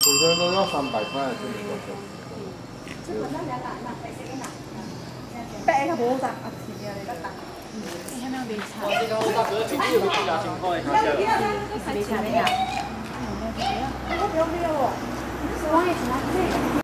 古人都要300块，这里都是。 白个无杂啊，是的，你个大。你看那个茶。我这个我大哥今天有个家情况，看一下。没茶的呀。我不要哦，是王爷请来。